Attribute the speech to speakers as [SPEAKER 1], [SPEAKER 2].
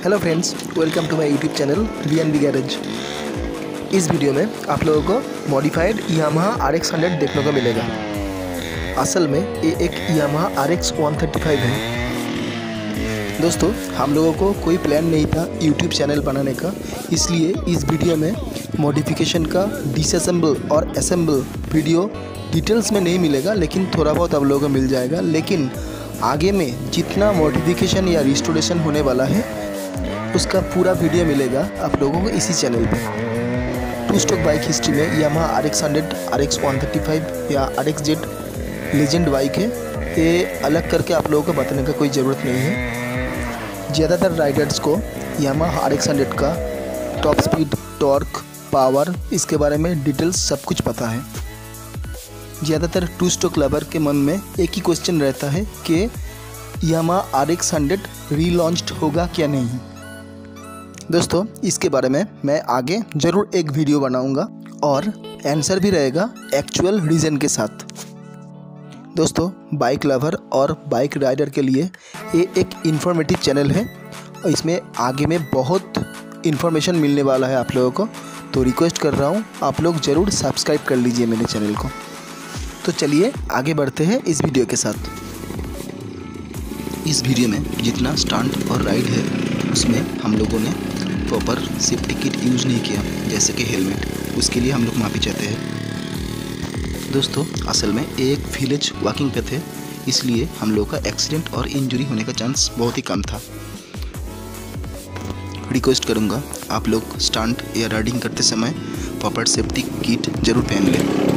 [SPEAKER 1] Hello friends, welcome to my YouTube channel V garage. इस video में आप लोगों को मॉडिफाइड यामाहा RX 100 देखने को मिलेगा। असल में ये एक यामाहा RX 135 है। दोस्तों, हम लोगों को कोई प्लान नहीं था यूट्यूब चैनल बनाने का, इसलिए इस वीडियो में मॉडिफिकेशन का डिसअसेंबल और असेंबल वीडियो डिटेल्स में नहीं मिलेगा, लेकिन थोड़ा बहुत आप लोगों को मिल जाएगा। लेकिन आगे में जितना मॉडिफिकेशन या रिस्टोरेशन होने वाला है उसका पूरा वीडियो मिलेगा आप लोगों को इसी चैनल पे। टू स्टॉक बाइक हिस्ट्री में यामाहा RX 100, RX 135 या RXZ लेजेंड बाइक है। ये अलग करके आप लोगों को बताने का कोई ज़रूरत नहीं है। ज़्यादातर राइडर्स को यामाहा RX 100 का टॉप स्पीड, टॉर्क, पावर, इसके बारे में डिटेल्स सब कुछ पता है। ज़्यादातर टू स्टॉक लवर के मन में एक ही क्वेश्चन रहता है कि यामाहा RX 100 रीलॉन्च्ड होगा क्या नहीं। दोस्तों, इसके बारे में मैं आगे ज़रूर एक वीडियो बनाऊंगा और आंसर भी रहेगा एक्चुअल रीज़न के साथ। दोस्तों, बाइक लवर और बाइक राइडर के लिए ये एक इन्फॉर्मेटिव चैनल है और इसमें आगे में बहुत इन्फॉर्मेशन मिलने वाला है आप लोगों को। तो रिक्वेस्ट कर रहा हूँ, आप लोग ज़रूर सब्सक्राइब कर लीजिए मेरे चैनल को। तो चलिए आगे बढ़ते हैं इस वीडियो के साथ। इस वीडियो में जितना स्टंट और राइड है उसमें हम लोगों ने प्रॉपर सेफ्टी किट यूज़ नहीं किया, जैसे कि हेलमेट। उसके लिए हम लोग माफ़ी चाहते हैं। दोस्तों, असल में एक विलेज वॉकिंग पे थे, इसलिए हम लोग का एक्सीडेंट और इंजरी होने का चांस बहुत ही कम था। रिक्वेस्ट करूँगा आप लोग स्टंट या राइडिंग करते समय प्रॉपर सेफ्टी किट जरूर पहन लें।